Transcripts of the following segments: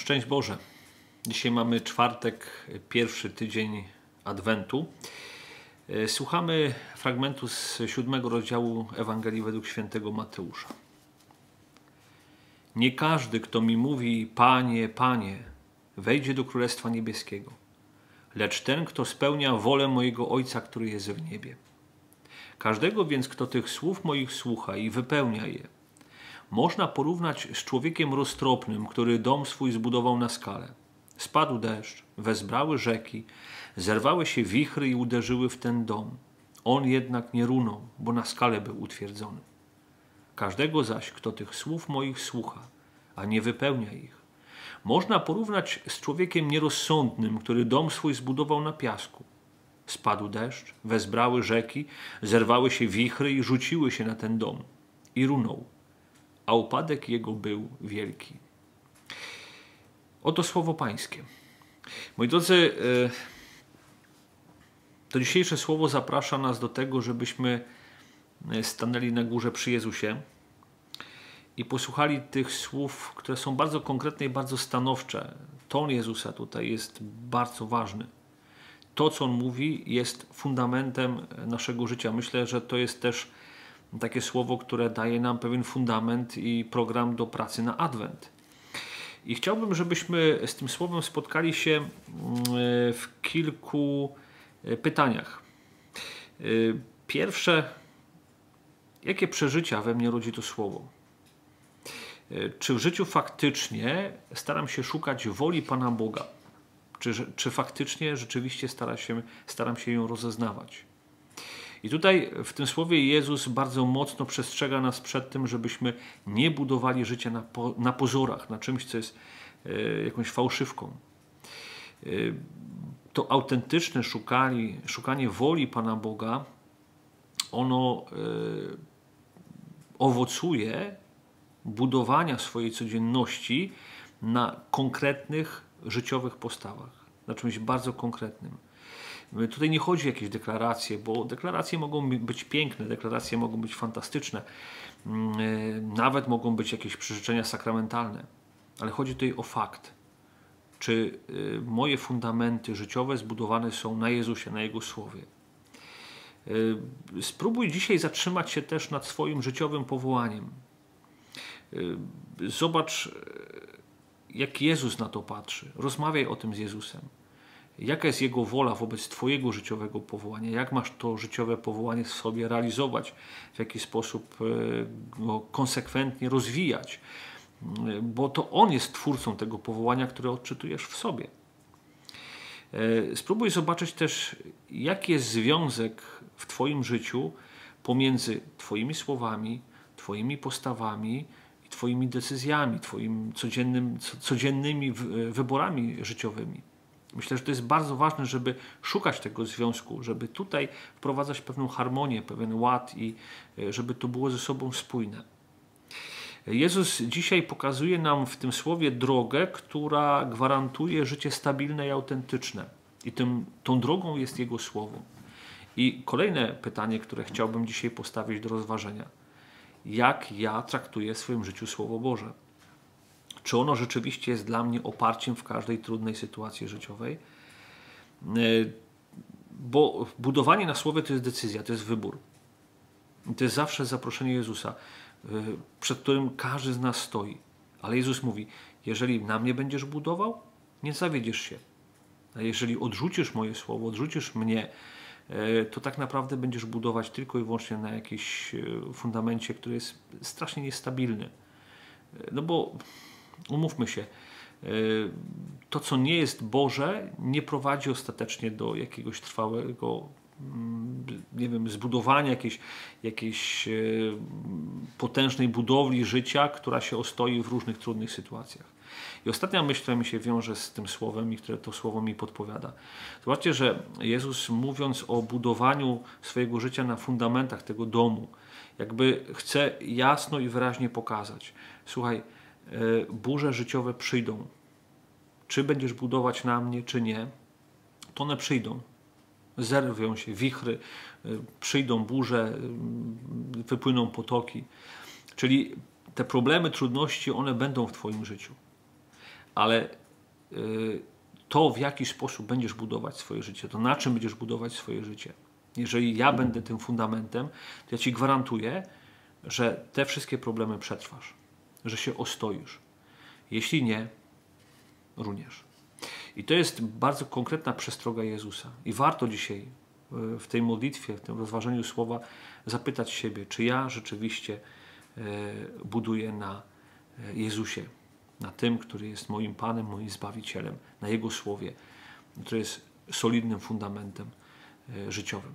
Szczęść Boże. Dzisiaj mamy czwartek, pierwszy tydzień Adwentu. Słuchamy fragmentu z 7 rozdziału Ewangelii według świętego Mateusza. Nie każdy, kto mi mówi Panie, Panie, wejdzie do Królestwa Niebieskiego, lecz ten, kto spełnia wolę mojego Ojca, który jest w niebie. Każdego więc, kto tych słów moich słucha i wypełnia je, można porównać z człowiekiem roztropnym, który dom swój zbudował na skale. Spadł deszcz, wezbrały rzeki, zerwały się wichry i uderzyły w ten dom. On jednak nie runął, bo na skale był utwierdzony. Każdego zaś, kto tych słów moich słucha, a nie wypełnia ich, można porównać z człowiekiem nierozsądnym, który dom swój zbudował na piasku. Spadł deszcz, wezbrały rzeki, zerwały się wichry i rzuciły się na ten dom. I runął, a upadek jego był wielki. Oto słowo Pańskie. Moi drodzy, to dzisiejsze słowo zaprasza nas do tego, żebyśmy stanęli na górze przy Jezusie i posłuchali tych słów, które są bardzo konkretne i bardzo stanowcze. Ton Jezusa tutaj jest bardzo ważny. To, co On mówi, jest fundamentem naszego życia. Myślę, że to jest też takie słowo, które daje nam pewien fundament i program do pracy na Adwent. I chciałbym, żebyśmy z tym słowem spotkali się w kilku pytaniach. Pierwsze, jakie przeżycia we mnie rodzi to słowo? Czy w życiu faktycznie staram się szukać woli Pana Boga? Czy faktycznie, rzeczywiście staram się ją rozeznawać? I tutaj w tym słowie Jezus bardzo mocno przestrzega nas przed tym, żebyśmy nie budowali życia na pozorach, na czymś, co jest jakąś fałszywką. To autentyczne szukanie woli Pana Boga, ono owocuje budowania swojej codzienności na konkretnych życiowych postawach, na czymś bardzo konkretnym. Tutaj nie chodzi o jakieś deklaracje, bo deklaracje mogą być piękne, deklaracje mogą być fantastyczne, nawet mogą być jakieś przyrzeczenia sakramentalne, ale chodzi tutaj o fakt, czy moje fundamenty życiowe zbudowane są na Jezusie, na Jego Słowie. Spróbuj dzisiaj zatrzymać się też nad swoim życiowym powołaniem. Zobacz, jak Jezus na to patrzy. Rozmawiaj o tym z Jezusem. Jaka jest Jego wola wobec Twojego życiowego powołania? Jak masz to życiowe powołanie w sobie realizować? W jaki sposób go konsekwentnie rozwijać? Bo to On jest twórcą tego powołania, które odczytujesz w sobie. Spróbuj zobaczyć też, jaki jest związek w Twoim życiu pomiędzy Twoimi słowami, Twoimi postawami i Twoimi decyzjami, Twoimi codziennymi wyborami życiowymi. Myślę, że to jest bardzo ważne, żeby szukać tego związku, żeby tutaj wprowadzać pewną harmonię, pewien ład i żeby to było ze sobą spójne. Jezus dzisiaj pokazuje nam w tym słowie drogę, która gwarantuje życie stabilne i autentyczne. I tą drogą jest Jego Słowo. I kolejne pytanie, które chciałbym dzisiaj postawić do rozważenia. Jak ja traktuję w swoim życiu Słowo Boże? Czy ono rzeczywiście jest dla mnie oparciem w każdej trudnej sytuacji życiowej? Bo budowanie na Słowie to jest decyzja, to jest wybór. To jest zawsze zaproszenie Jezusa, przed którym każdy z nas stoi. Ale Jezus mówi, jeżeli na mnie będziesz budował, nie zawiedziesz się. A jeżeli odrzucisz moje Słowo, odrzucisz mnie, to tak naprawdę będziesz budować tylko i wyłącznie na jakimś fundamencie, który jest strasznie niestabilny. No bo umówmy się, to co nie jest Boże, nie prowadzi ostatecznie do jakiegoś trwałego, nie wiem, zbudowania jakiejś potężnej budowli życia, która się ostoi w różnych trudnych sytuacjach. I ostatnia myśl, która mi się wiąże z tym słowem i które to słowo mi podpowiada. Zobaczcie, że Jezus, mówiąc o budowaniu swojego życia na fundamentach tego domu, jakby chce jasno i wyraźnie pokazać. Słuchaj, burze życiowe przyjdą. Czy będziesz budować na mnie, czy nie, to one przyjdą. Zerwią się wichry, przyjdą burze, wypłyną potoki. Czyli te problemy, trudności, one będą w Twoim życiu. Ale to, w jaki sposób będziesz budować swoje życie, to na czym będziesz budować swoje życie. Jeżeli ja będę tym fundamentem, to ja Ci gwarantuję, że te wszystkie problemy przetrwasz, że się ostoisz. Jeśli nie, runiesz. I to jest bardzo konkretna przestroga Jezusa. I warto dzisiaj w tej modlitwie, w tym rozważeniu słowa zapytać siebie, czy ja rzeczywiście buduję na Jezusie, na tym, który jest moim Panem, moim Zbawicielem, na Jego Słowie, które jest solidnym fundamentem życiowym.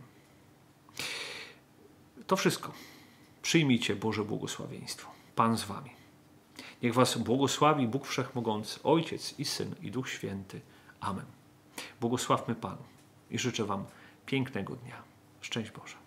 To wszystko. Przyjmijcie Boże błogosławieństwo. Pan z wami. Niech was błogosławi Bóg Wszechmogący, Ojciec i Syn i Duch Święty. Amen. Błogosławmy Panu i życzę wam pięknego dnia. Szczęść Boże.